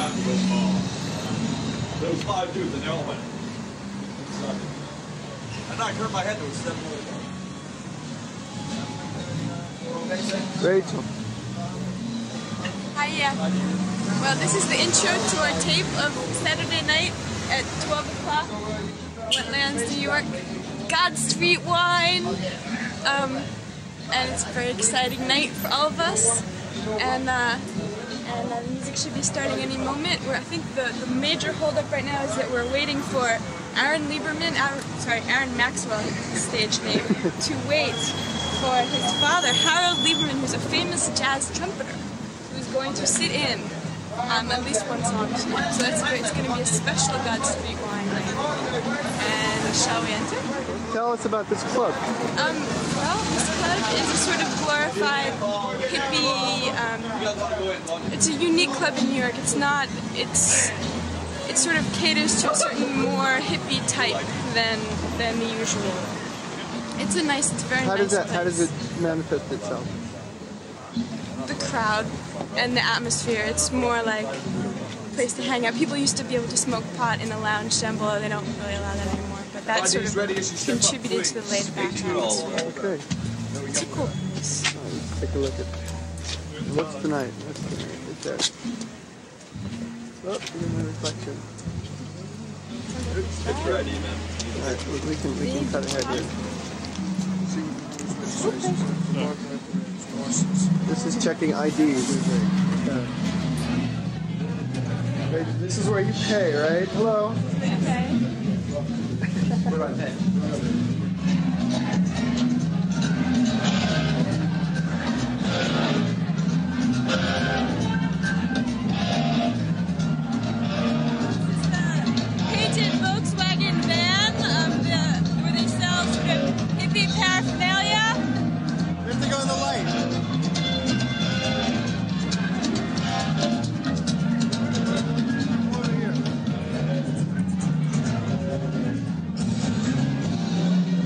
after those falls. There was 5 dudes and they all went. I knocked hurt my head, there was 7 other guys. Rachel. Hi, yeah. Well, this is the intro to our tape of Saturday night at 12 o'clock, Wetlands, New York. God Street wine. And it's a very exciting night for all of us. And the music should be starting any moment. I think the major holdup right now is that we're waiting for Aaron Maxwell, his stage name, to wait for his father, Harold Lieberman, who's a famous jazz trumpeter, who's going to sit in at least one song tonight. So that's great. It's going to be a special God Street wine night. And shall we enter? Tell us about this club. Well, this club is a sort of glorified hippie. It's a unique club in New York. It sort of caters to a certain more hippie type than the usual. It's a very nice place. How does it manifest itself? The crowd and the atmosphere. It's more like a place to hang out. People used to be able to smoke pot in a lounge down below. They don't really allow that anymore. But that sort of contributed to the laid-back atmosphere. Okay. It's a cool place. Let's take a look at what's tonight. What's tonight? Right there. Oh, look at my reflection. It's ready, man. Alright, we can cut ahead here. This is checking IDs. This is where you pay, right? Hello. Okay. What do I pay? Painted Volkswagen van where they sell sort of hippie paraphernalia. We have to go in the light. Over here.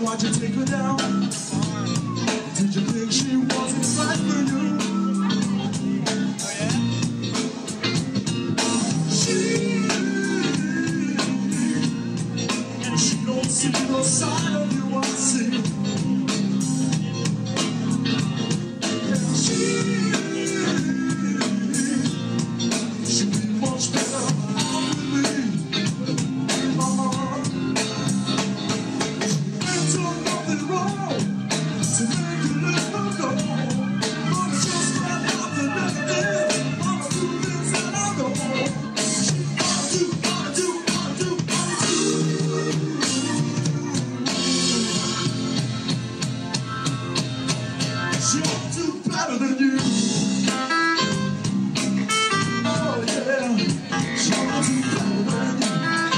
why'd you take her down? Did you think she wasn't right for you? Oh yeah? She don't see the side of you, I see. She'd be much better off with me. Ain't done nothing wrong to make you let her go. But it's just not nothing negative. I'ma do things that I know. She ought to do. She ought to do better than you. Oh yeah, she ought to do better than you.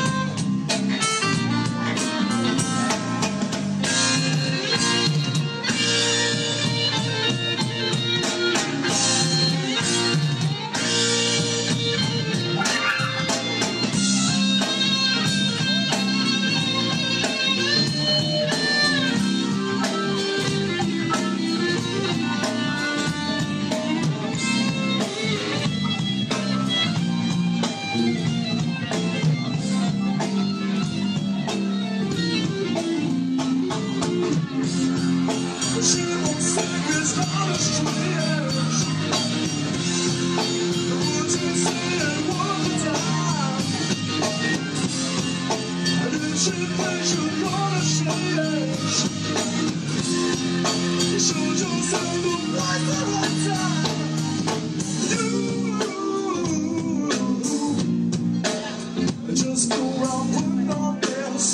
She won't sing as loud as she is. The words you say one more time. And if she thinks you're gonna change, you should just say the right the whole time. You just go around putting on this.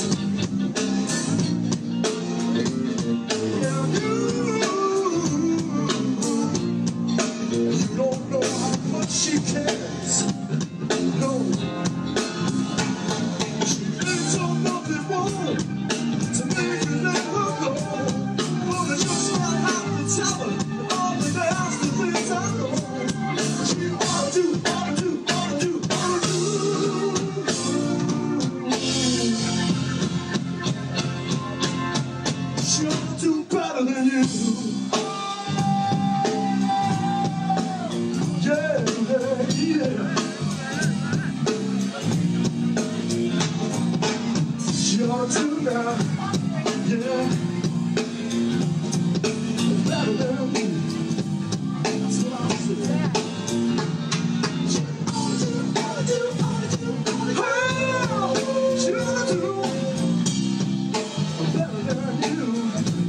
She cares, no. She ain't done nothing wrong to make you let her go. But it's just not how to tell her all the nasty things I know. She ought to do. She ought to do better than you. Yeah. She ought to now, yeah. Better than me. That's what I said. She ought to do. She ought to do better than you.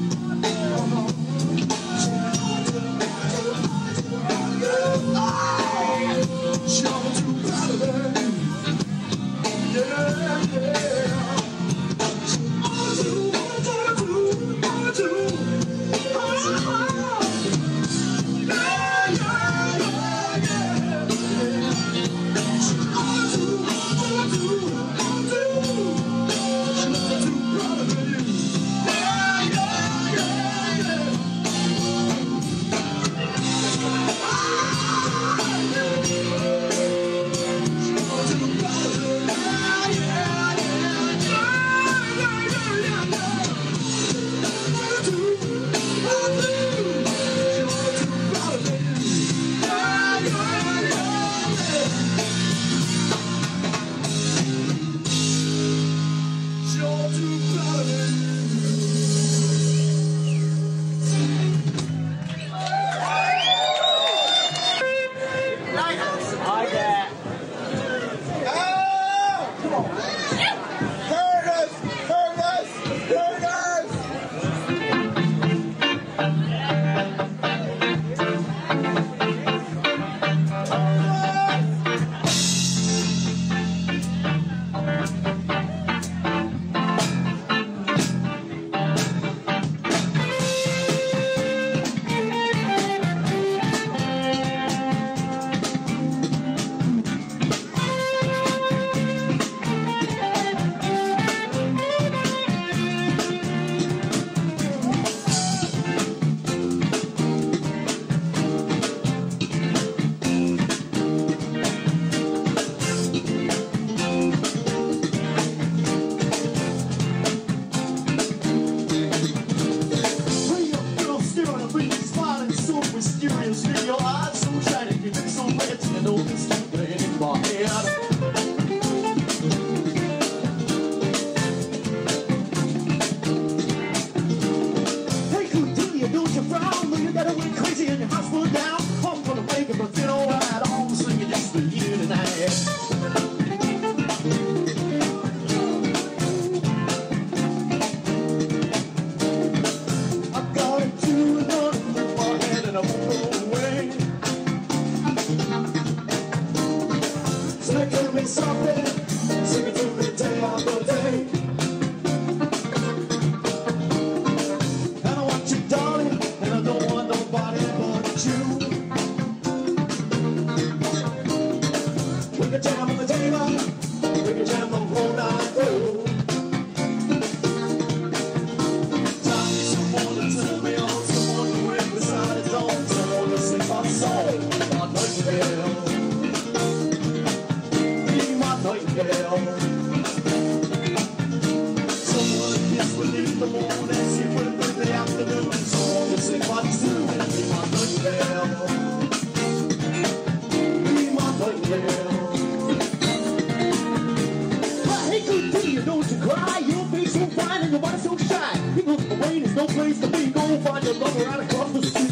right. People, the rain is no place to be. Go find your lover right across the street.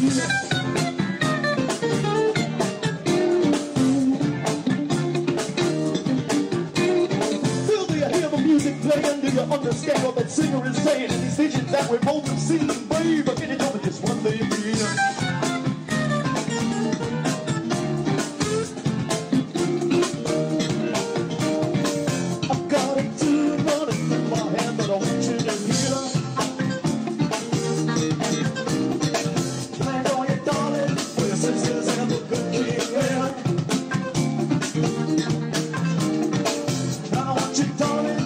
Playing, do you understand what that singer is saying? And these visions that we both have seen, babe, but can you tell me just one thing? I've got a tune running through my hand, but I want you to hear. Land on your darling, where your sisters have a good king here. I want you, darling.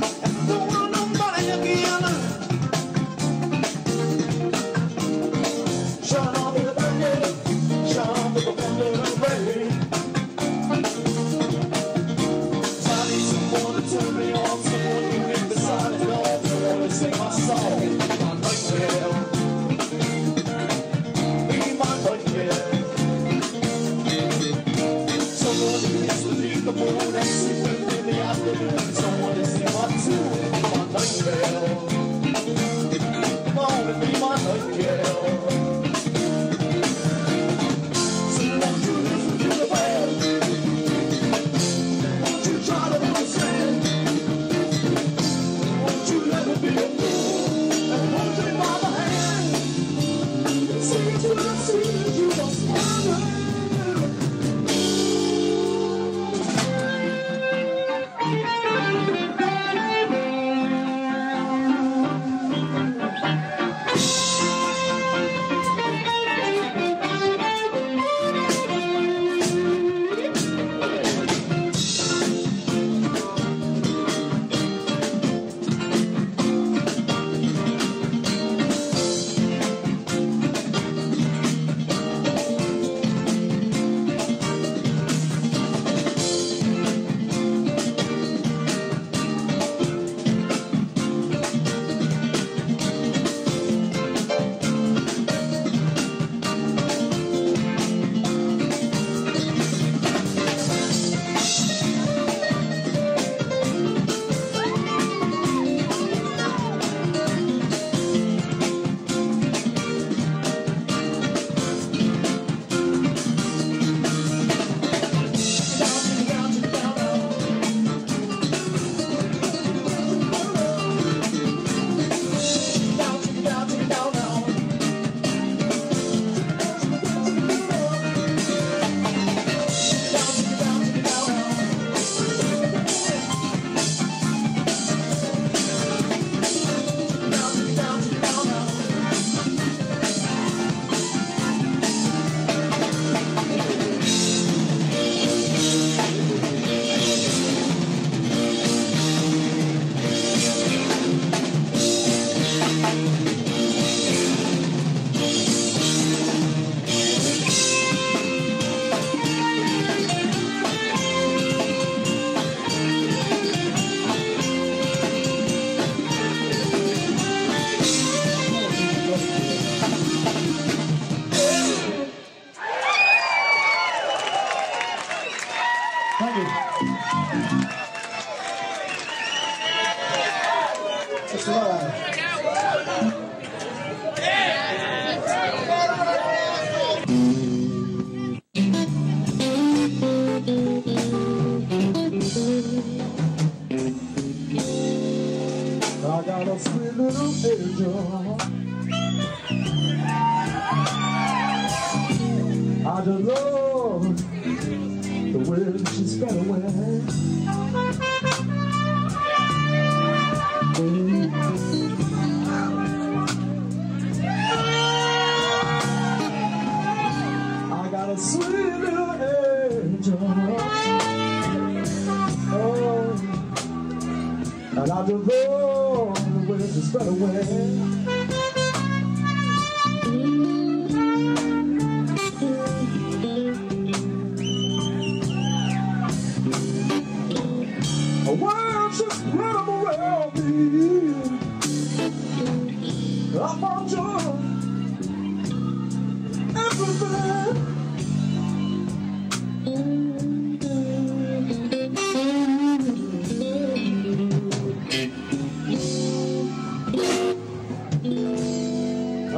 I just love the way she sped away. I got a sweet little angel, oh, and I just love the way she sped away. A world just incredible around me. I found joy everywhere.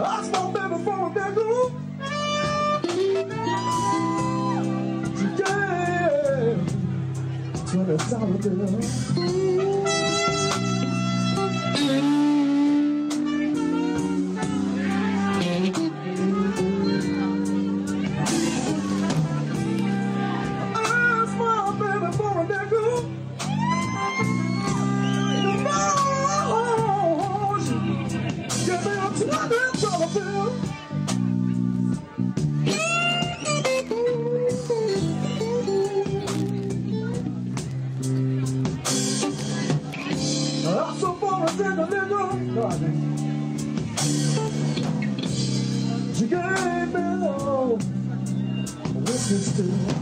I small baby for a nigga. Yeah, $20 bill. I small baby for a nigga. Give me a $20 bill. I'm so far as in the nigga. She gave me the witness still.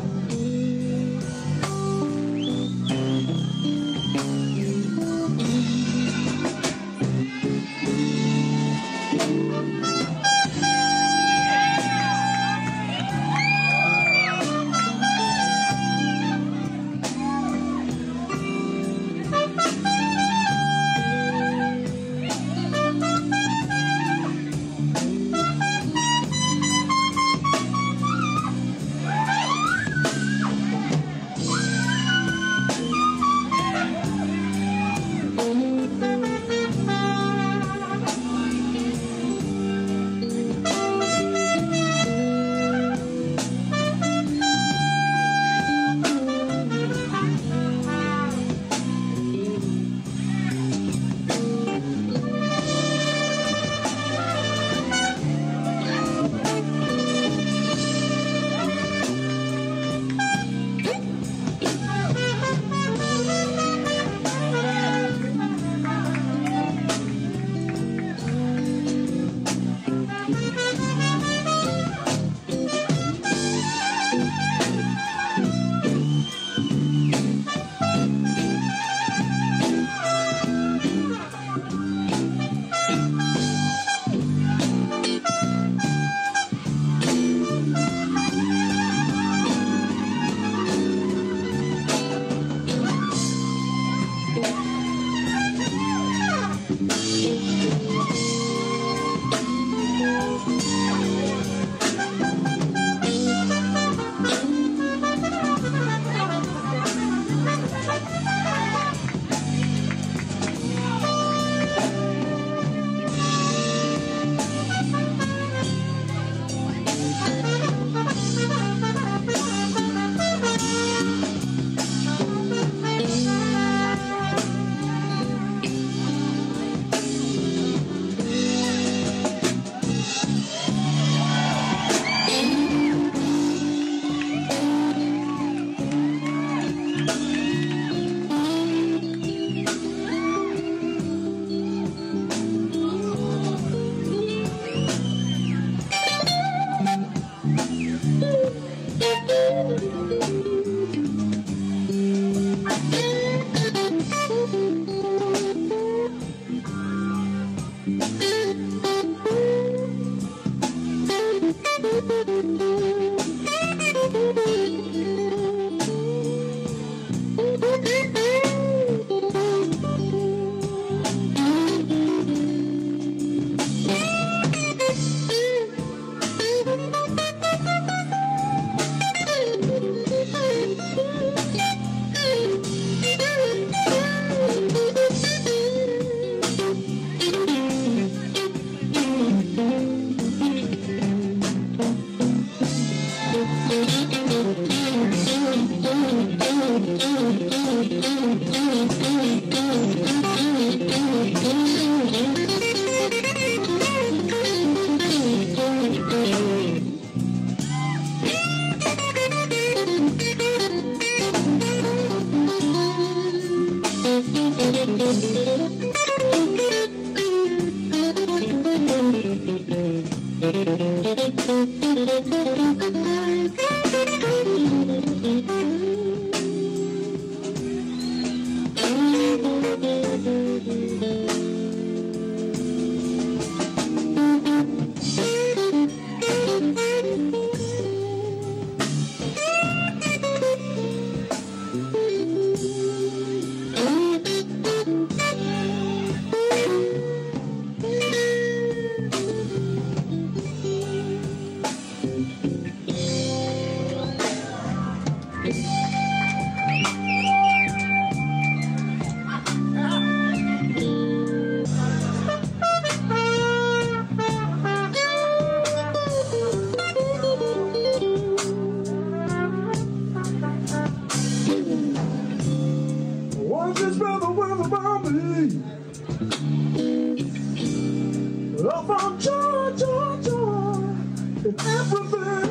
joy, joy, joy in everything.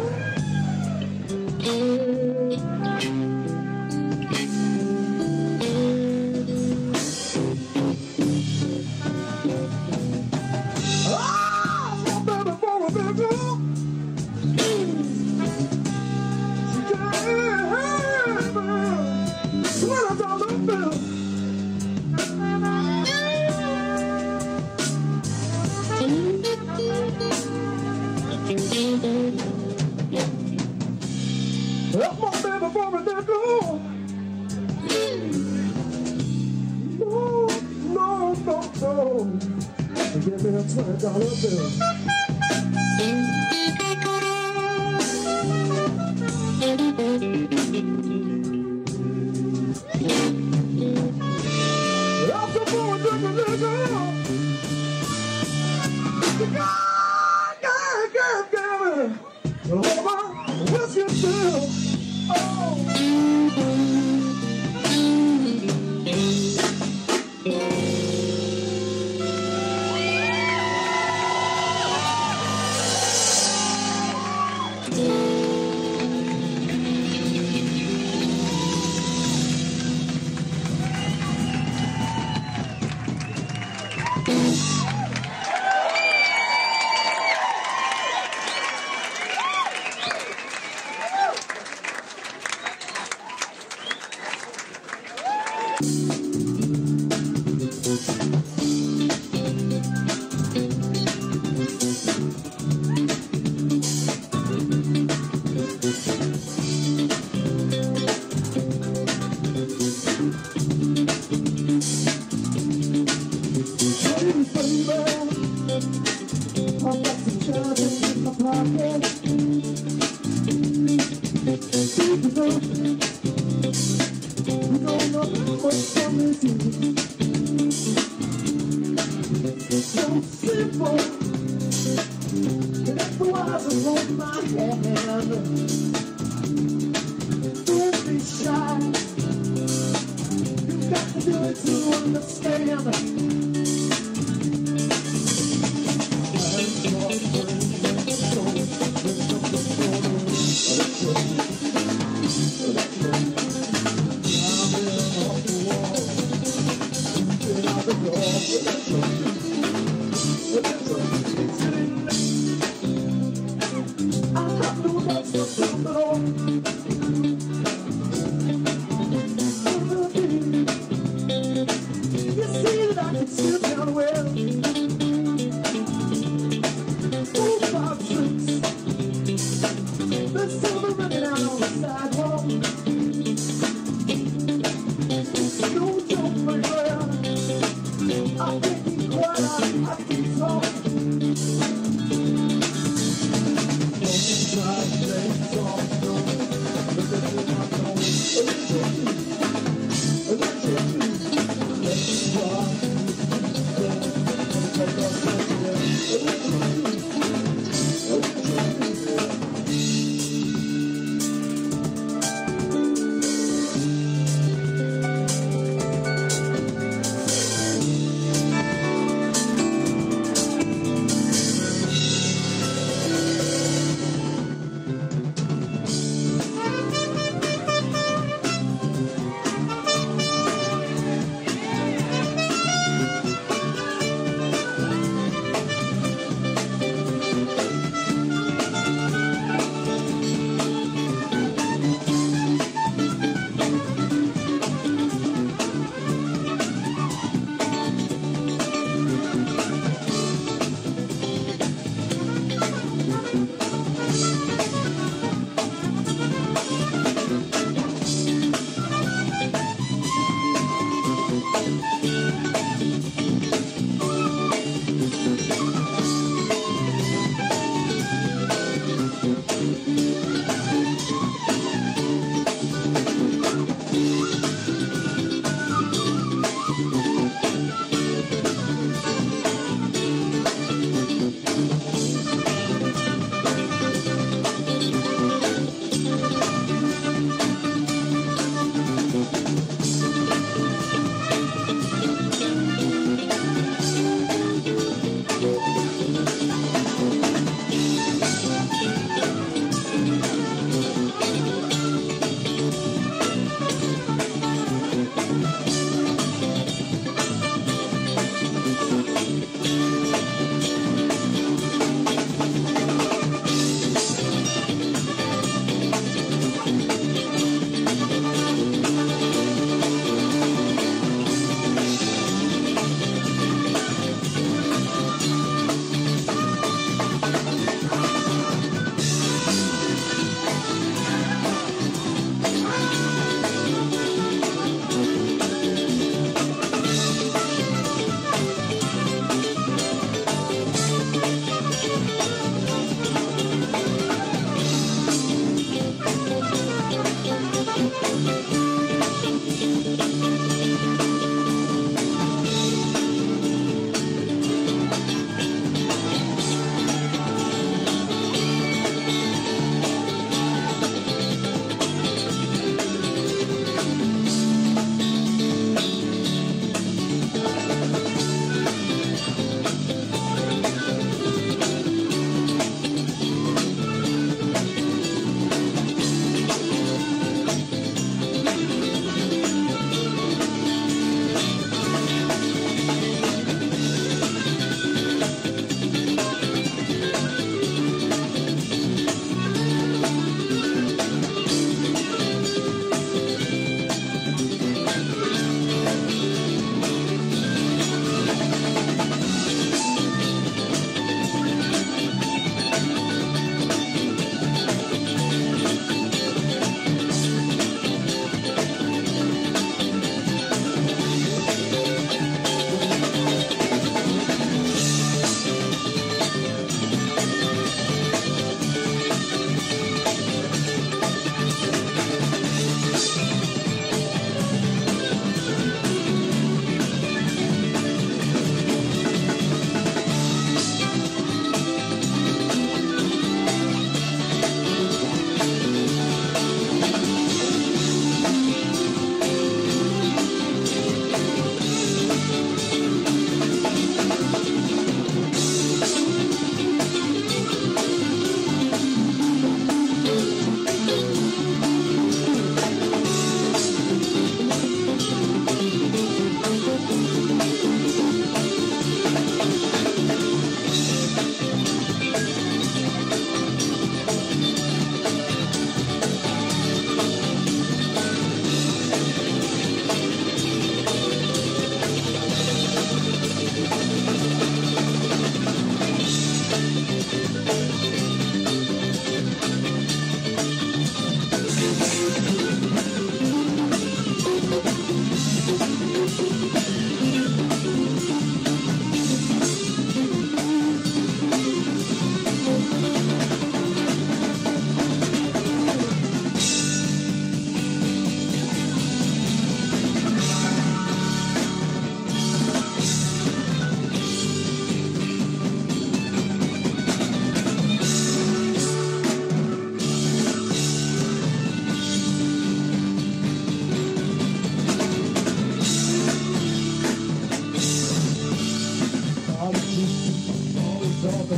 Give me a $20 bill.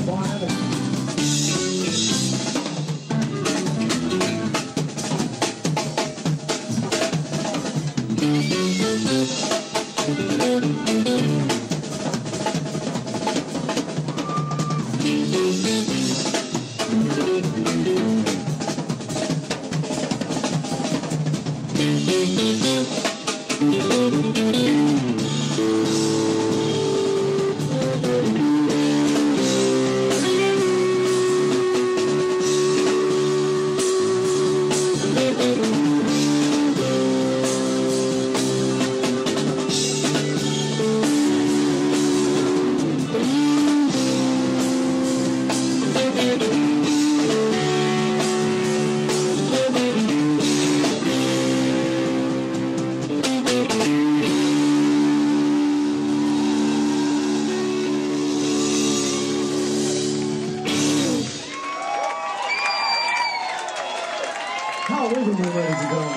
How are we ready to go?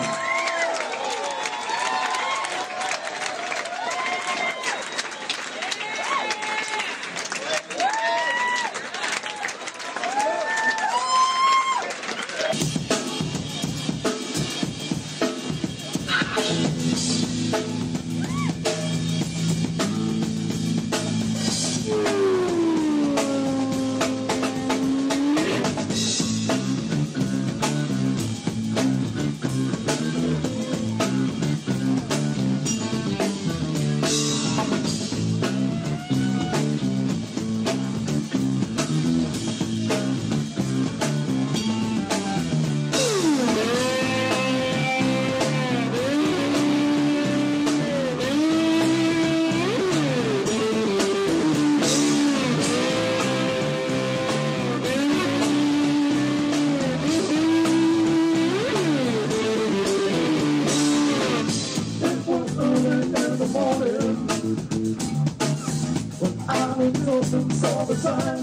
All the time,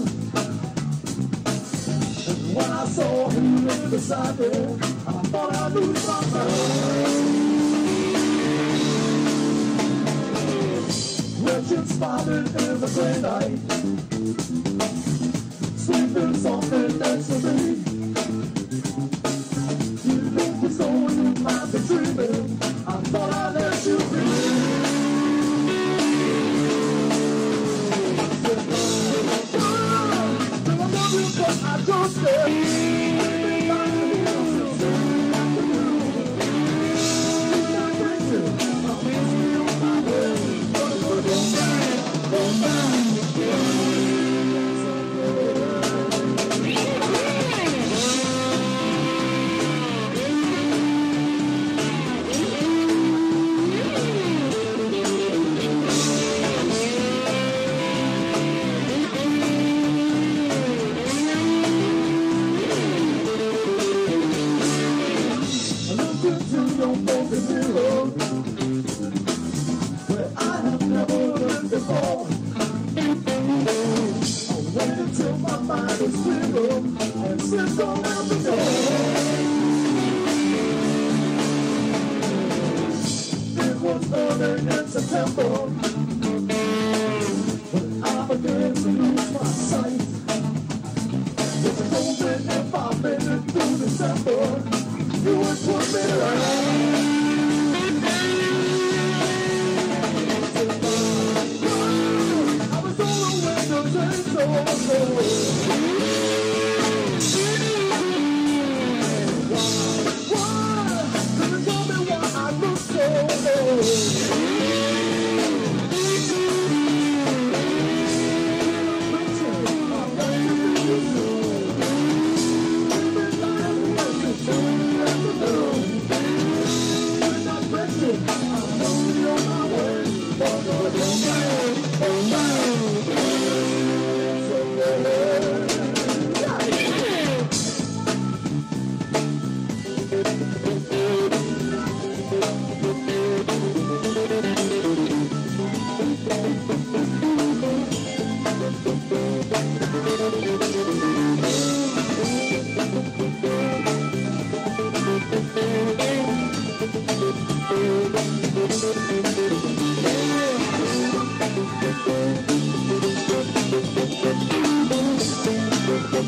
and when I saw him in beside me, I thought I'd lose my mind. Gretchen spotted in the gray night, sleeping softly next to me. You looked as though you might be dreaming. I thought I'd let you be. I just September, when I began to lose my sight. If it opened if I made it through December, you would put me right. I was all the windows and doors.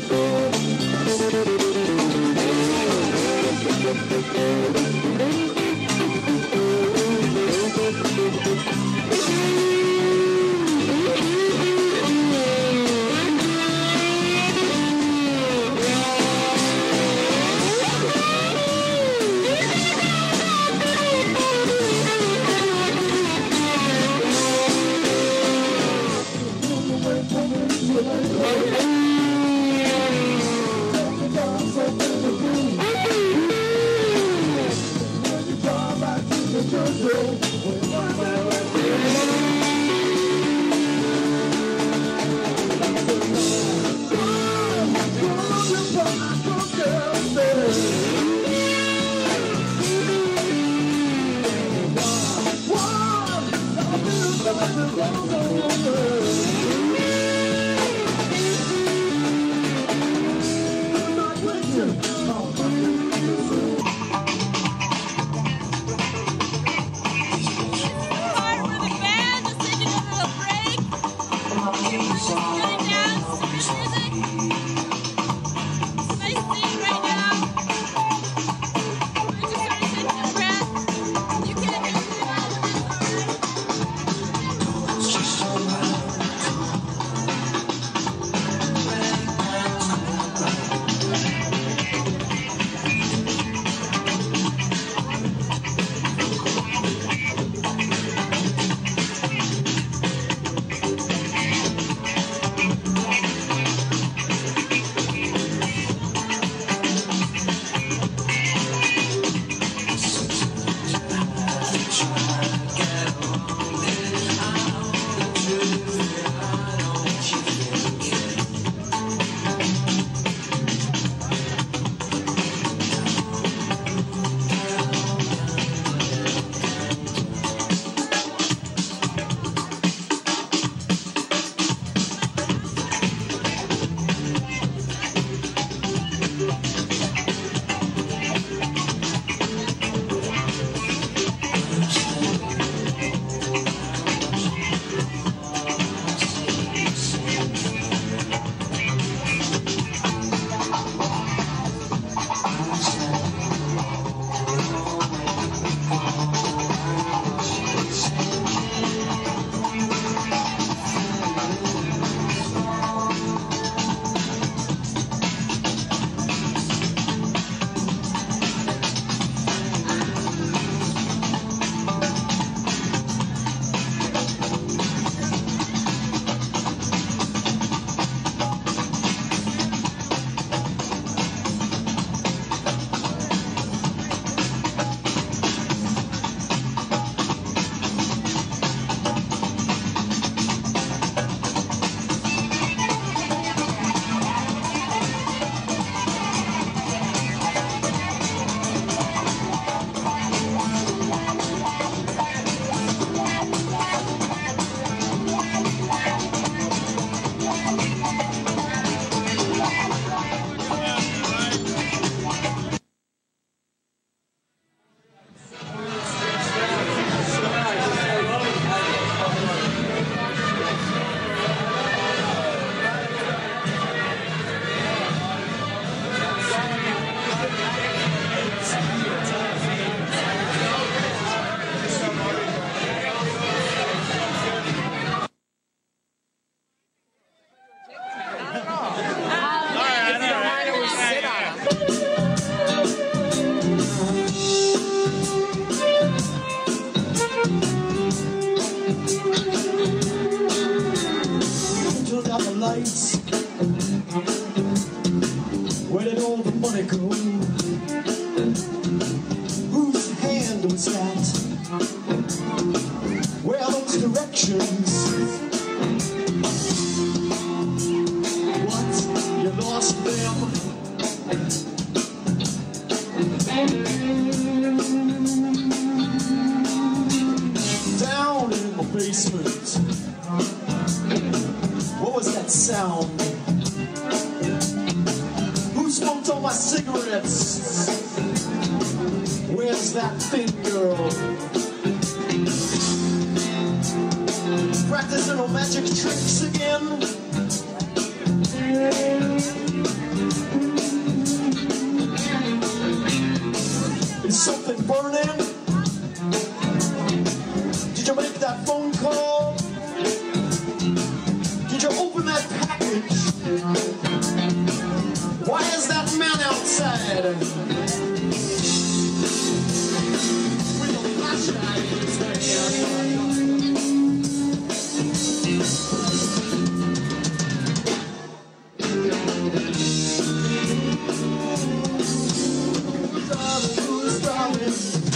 Practicing on magic tricks again. something burning? Did you make that phone call? Did you open that package? Why is that man outside with a flashlight in his hand? Who's driving?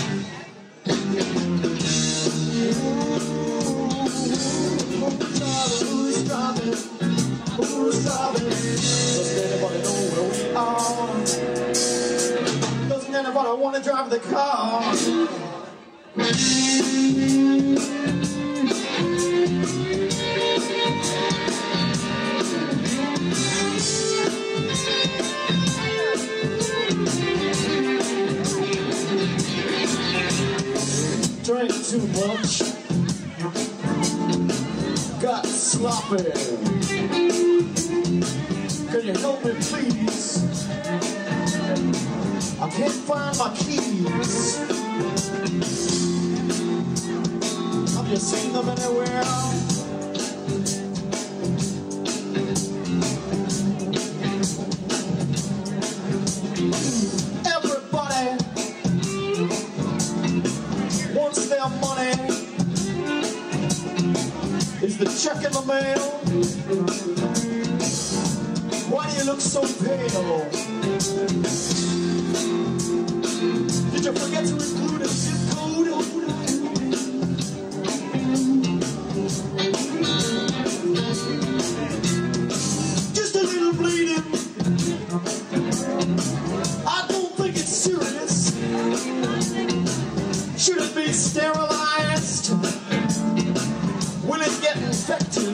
Doesn't anybody know where we are? Doesn't anybody want to drive the car? Drank too much, got sloppy. Can you help me, please? I can't find my keys. Have you seen them anywhere? Everybody wants their money. Is the check in the mail? Why do you look so pale? Did you forget to include a zip code? Just a little bleeding. I don't think it's serious. Should it be sterilized? Will it get infected?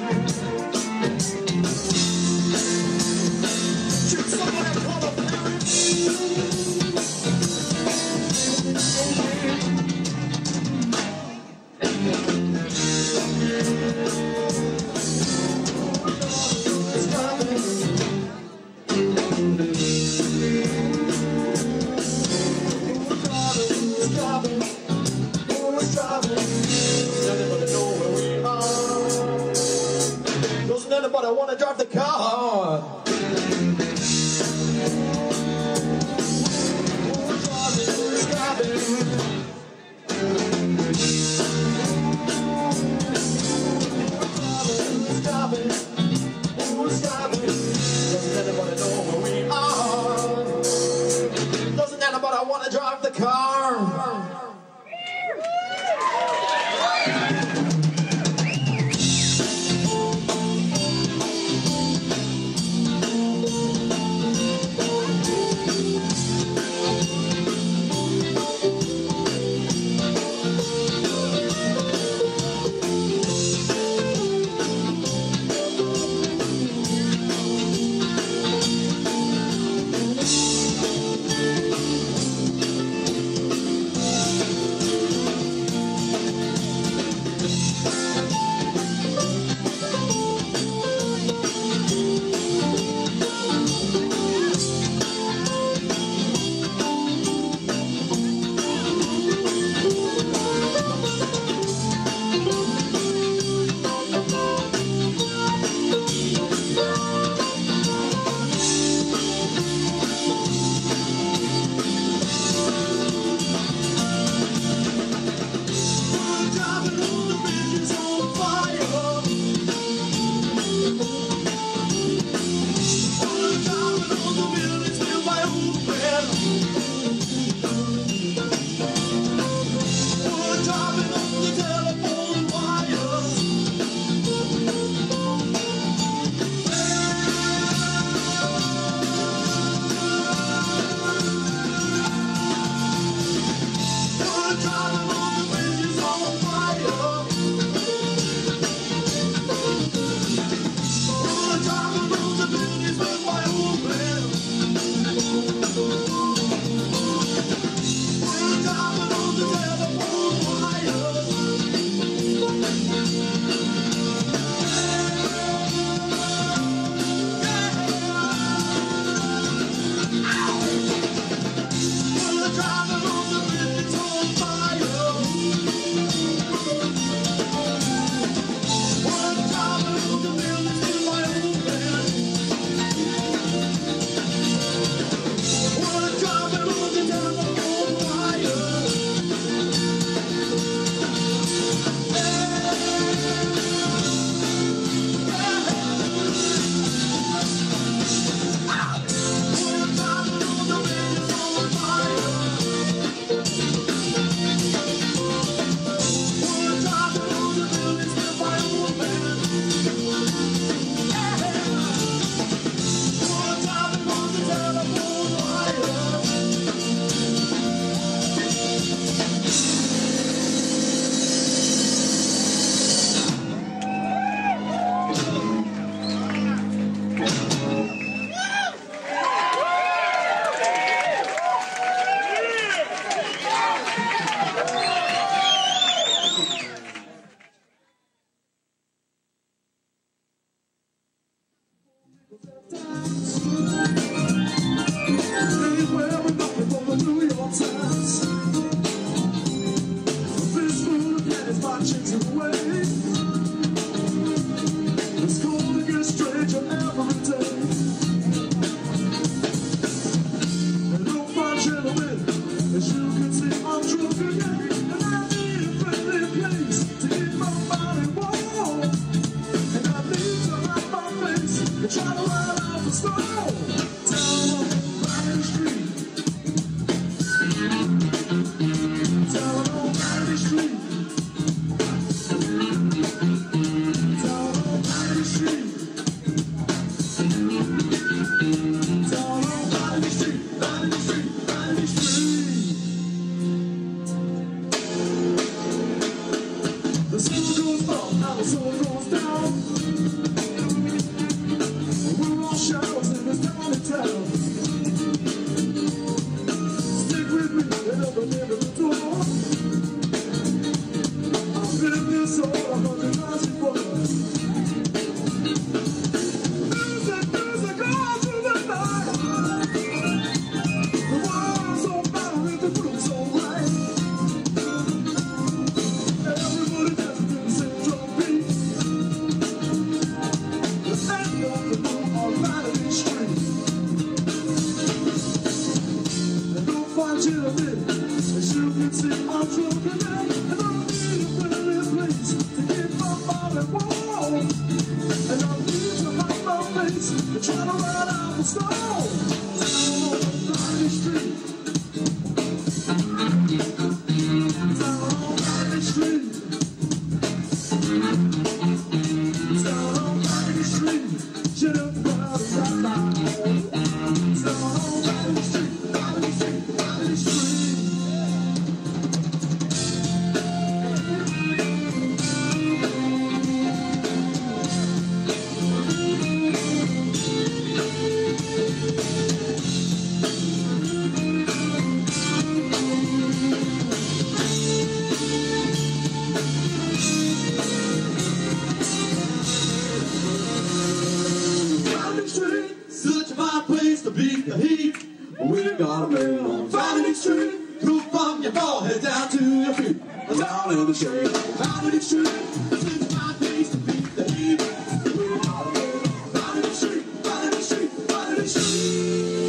Such a fine place to beat the heat. We got a man on Vanity Street. Cool from your forehead down to your feet. Down in the shade. Vanity Street. Such a fine place to beat the heat. We got a man on Vanity Street. Vanity Street. Vanity Street.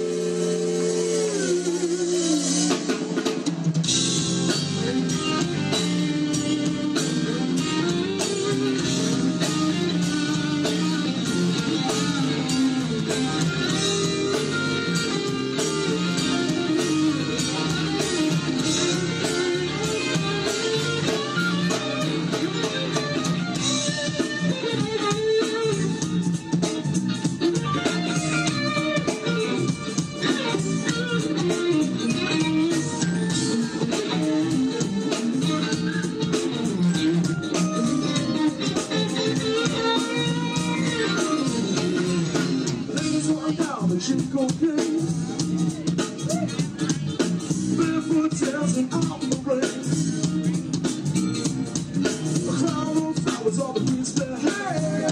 Barefoot dancing out in the rain. A crowd of flowers all against their hair.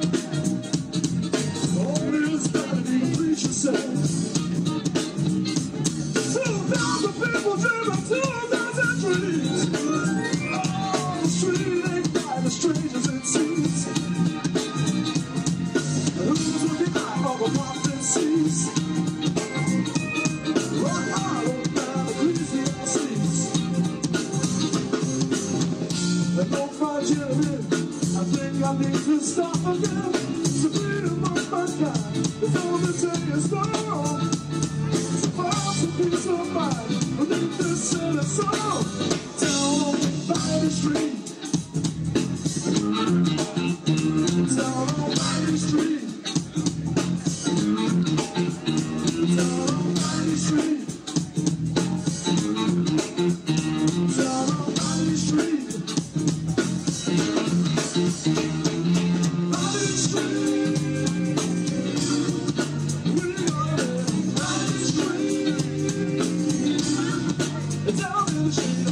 All this vanity, please yourself. 2,000 people dreaming 2,000 dreams. Oh, the street ain't by the strangers it seems. Who's looking out of a mountain seas? I need to stop again. The freedom of mankind is all the take is gone. So far some peace of mind beneath this silly song. Down on Vanity Street. Down on Vanity Street. Down on Vanity Street. Down on Vanity Street. Down in the street.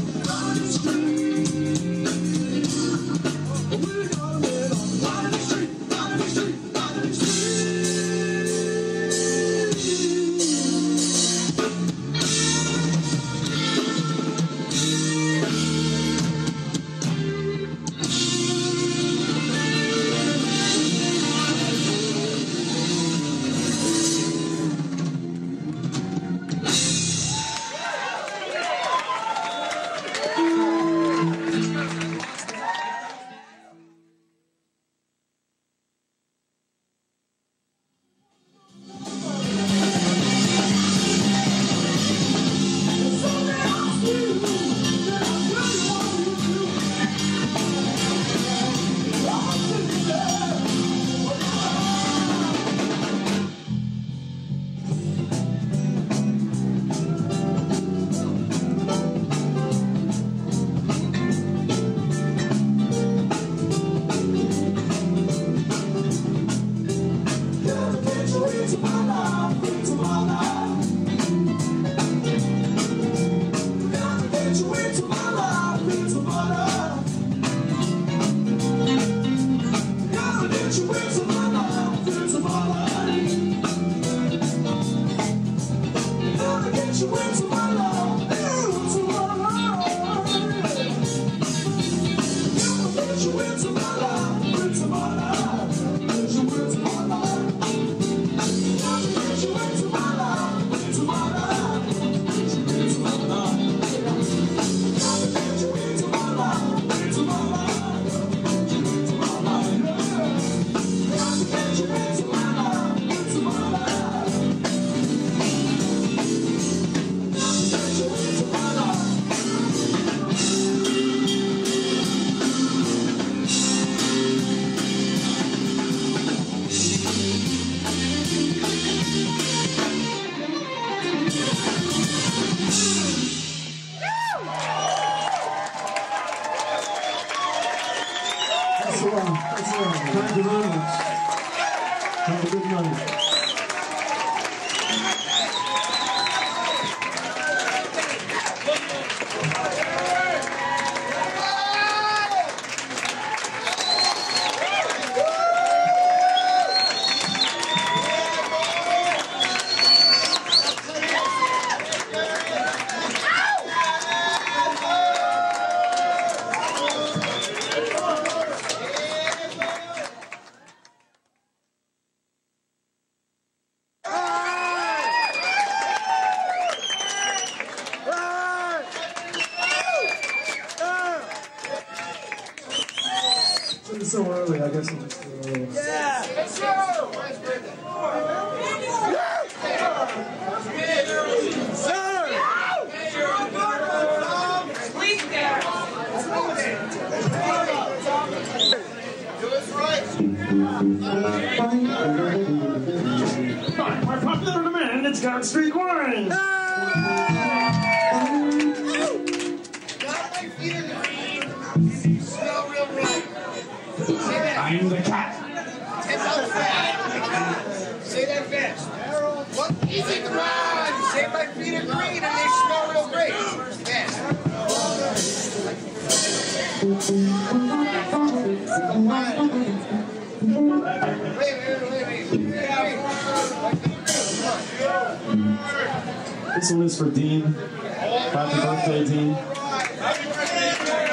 early, I guess. It's early. Yeah! Let's go! My popular demand, it's got street wine. I'm the cat. Say that fast. What? Easy, come on! Say my feet are green and they smell real great. Fast. This one is for Dean. Happy birthday, Dean. Happy birthday!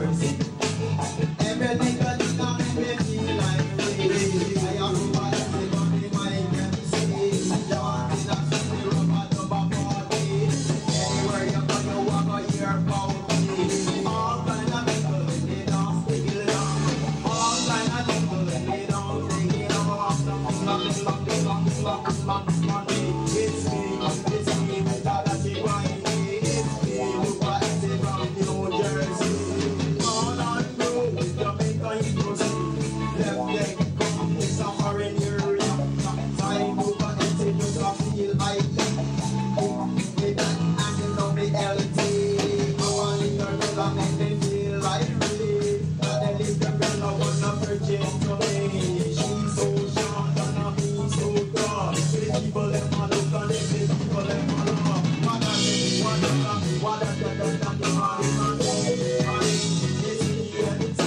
Jersey. Every nigga did not make me feel like me. I am who I am, everybody might get to see. John did not see me rub a double party. Anywhere you go, you walk a year about me. All kind of people, they don't stick it on. All kind of people, they don't stick it on. It's me with all that she whiny. It's me who got it from New Jersey. All on through with Jamaica, you go see. Left leg come, it's a foreign area. Time to got it, you can feel I eat. Me that and you know me LT. I want to your girl and make me feel like me. But the little girl I wanna virgin to me. She's so short and I mean so tall. The people them a look and the people them a laugh. What a thing, what a thing, what a thing, what a thing, what a thing. It's me and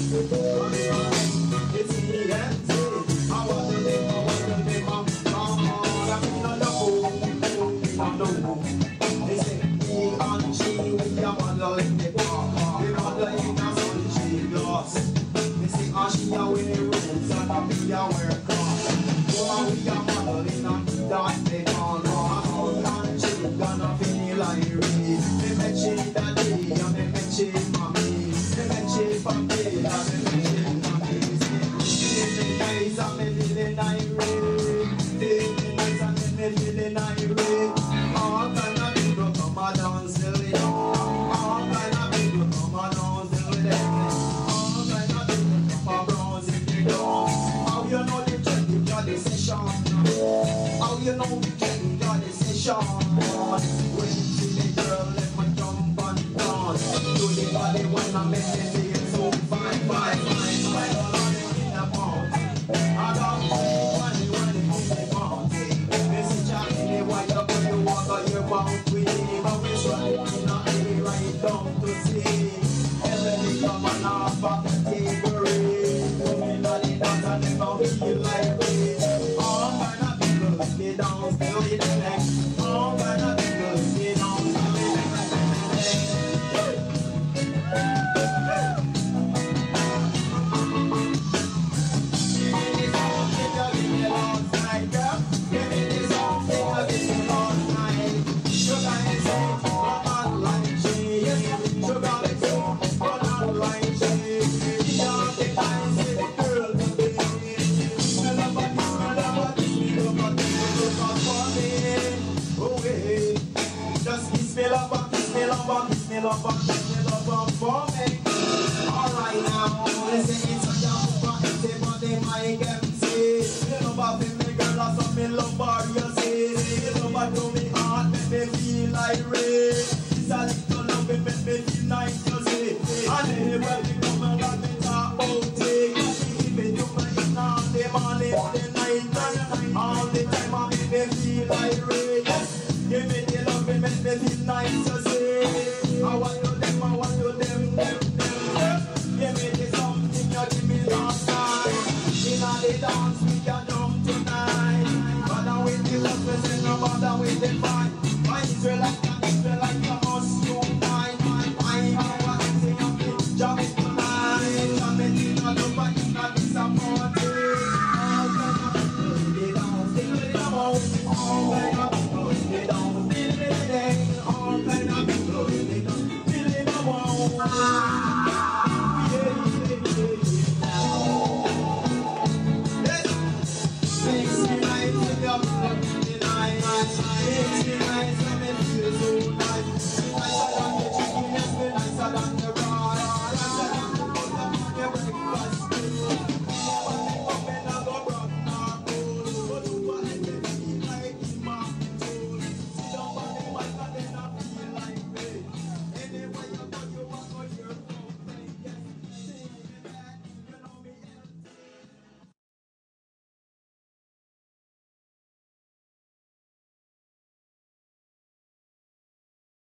it's me and I want to live, I want to live, I'm in the hole. They say me and she, we are mother in the park. We mother in a sunshine glass. They say she a wear rooms and me a wear clothes. Oh, we are mother in a dark they can't run. And she gonna feel like me. Me make she daddy and me make she mommy. Me make she papi and me make she mommy. Feeling nice and me feeling irate. Feeling nice and me feeling irate. All kind of people come a dance till it. All kind of people come a dance till it. All kind of people come a bronze in the dance. How you know the trend? You got the session. How you know the trend? You got the session. When you see the girl, let me jump and dance. Do the body when I make me feel so fine, fine, fine. Like all of them in the mouth. I don't know when they in the mouth. Message Jackie, why you put the water your mouth with me? But we surely not really right down to see. Everything come on off of the table. Women are the dance and never feel like me. All kind of people, they dance till the next. All kind of people, they dance till the next. Alright now, listen, it's a young but everybody might MC. You know about me girl, that's what me love her, you see. You know about do me heart, make me feel like rain. It's a little love, it make me feel nice, you see. And anywhere we come and got me talk about it. She give it to me in all the morning, the night, all the time I make me feel like rain. Give me the love, it make me feel nice, you see. I want you them, I want you them. Give me the something, you give me last time. In all the dance, we can jump tonight. Bother with the love, we say no bother with the fight. My Israelite and Israelite, must unite. I know what I'm saying, jam it tonight. Jam it in a love, but it's not disappointing. All kind of people, they dance, they do the most. All kind of people, they dance, they do the thing. All kind of people, they dance, they do the most.